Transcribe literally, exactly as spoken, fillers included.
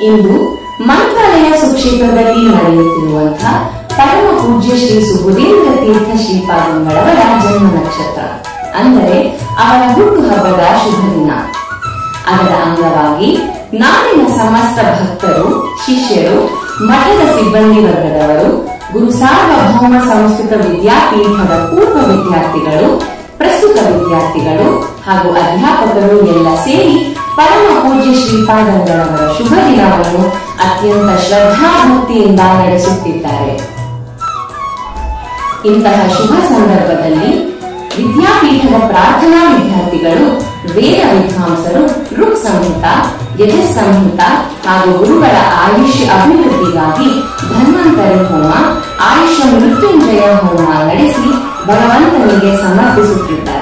ಇಂದು ಮಂತ್ರಾಲಯ ಸುಕ್ಷೇತ್ರದಲ್ಲಿ ನಡೆಯುತ್ತಿರುವಂತಹ ಪರಮ ಪೂಜ್ಯ ಶ್ರೀ ಸುಬುಧೇಂದ್ರ ತೀರ್ಥ ಶ್ರೀಪಾದಂಗಳವರ ಜನ್ಮ ನಕ್ಷತ್ರ, ಅಂದರೆ ಅವರ ಹುಟ್ಟುಹಬ್ಬದ ಶುಭ ದಿನ. ಅದರ ಅಂಗವಾಗಿ ನಾಡಿನ ಸಮಸ್ತ ಭಕ್ತರು, ಶಿಷ್ಯರು, ಮಠದ ಸಿಬ್ಬಂದಿ ವರ್ಗದವರು, ಗುರು ಸಾರ್ವಭೌಮ ಸಂಸ್ಕೃತ ವಿದ್ಯಾಪೀಠದ ಪೂರ್ವ ವಿದ್ಯಾರ್ಥಿಗಳು, ಪ್ರಸ್ತುತ ವಿದ್ಯಾರ್ಥಿಗಳು ಹಾಗೂ ಅಧ್ಯಾಪಕರು ಎಲ್ಲ ಸೇರಿ ಪರಮ ಪೂಜ್ಯ ಶ್ರೀಪಾದಂಗಳವರ ಶುಭ ದಿನವನ್ನು ಅತ್ಯಂತ ಶ್ರದ್ಧಾಭಕ್ತಿಯಿಂದ ನಡೆಸುತ್ತಿದ್ದಾರೆ. ಇಂತಹ ಶುಭ ಸಂದರ್ಭದಲ್ಲಿ ವಿದ್ಯಾಪೀಠದ ಪ್ರಾರ್ಥನಾ ವಿದ್ಯಾರ್ಥಿಗಳು, ವೇದ ವಿದ್ವಾಂಸರು ಋಕ್ ಸಂಹಿತ, ಯಜಸ್ ಸಂಹಿತ ಹಾಗೂ ಗುರುಗಳ ಆಯುಷ್ಯ ಅಭಿವೃದ್ಧಿಗಾಗಿ ಧನ್ವಂತರಿ ಹೋಮ, ಆಯುಷ್ಯ ಮೃತ್ಯುಂಜಯ ಹೋಮ ನಡೆಸಿ ಭಗವಂತನಿಗೆ ಸಮರ್ಪಿಸುತ್ತಿದ್ದಾರೆ.